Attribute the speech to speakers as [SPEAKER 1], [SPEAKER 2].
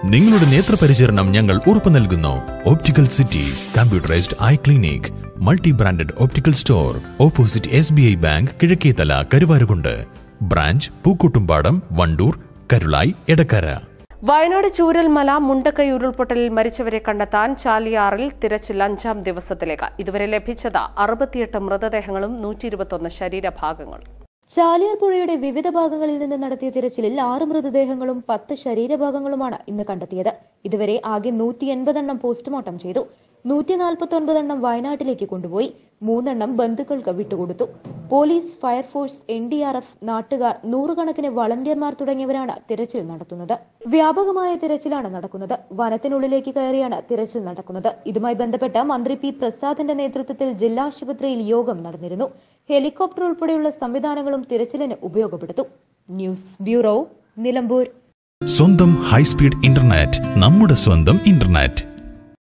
[SPEAKER 1] നിങ്ങളുടെ നേത്രപരിചരണം ഞങ്ങൾ ഉറപ്പു നൽകുന്നു. Optical city computerised eye clinic, multi branded optical store, opposite SBI bank, Kizhakkethala, Karuvarakundu. Branch Pookkottumpadam, Wandoor, Karulai, Edakkara.
[SPEAKER 2] Wayanad Chooralmala Mundakkai ഉരുൾപൊട്ടലിൽ മരിച്ചവരെ കണ്ടെത്താൻ ചാലിയാറിൽ തിരച്ചിൽ 5ാം ദിവസത്തിലേക്ക്. ഇതുവരെ ലഭിച്ചത് 68 മൃതദേഹങ്ങളും 121 ശരീരഭാഗങ്ങളും.
[SPEAKER 3] ചാലിയാർ പുഴയുടെ വിവിധ ഭാഗങ്ങളിൽ നിന്ന് നടത്തിയ തിരച്ചിലിൽ 6 മൃതദേഹങ്ങളും 10 ശരീരഭാഗങ്ങളുമാണ് ഇന്ന് കണ്ടെത്തിയത്. ഇതുവരെ ആകെ 180 എണ്ണം പോസ്റ്റ്മോർട്ടം ചെയ്തു. 149 എണ്ണം വയനാട്ടിലേക്ക് കൊണ്ടുപോയി. 3 എണ്ണം ബന്ധുക്കൾക്ക് വിട്ടുകൊടുത്തു. പോലീസ്, ഫയർഫോഴ്സ്, NDRF, നാട്ടുകാർ, 100 കണക്കിന് വളണ്ടിയർമാർ തുടങ്ങിയവരാണ് തിരച്ചിൽ നടത്തുന്നത്. വ്യാപകമായ തിരച്ചിലാണ് നടക്കുന്നത്. വനത്തിനുള്ളിലേക്ക് കയറിയാണ് തിരച്ചിൽ നടക്കുന്നത്. ഇതുമായി ബന്ധപ്പെട്ട് മന്ത്രി P. പ്രസാദിന്റെ നേതൃത്വത്തിൽ ജില്ലാ ആശുപത്രിയിൽ യോഗം നടന്നിരുന്നു. ഹെലികോപ്റ്റർ ഉൾപ്പെടെയുള്ള സംവിധാനങ്ങളും തിരച്ചിലിന് ഉപയോഗപ്പെടുത്തും. News bureau, Nilambur.
[SPEAKER 1] സ്വന്തം ഹൈസ്പീഡ് ഇന്റർനെറ്റ്, നമ്മുടെ സ്വന്തം ഇന്റർനെറ്റ്.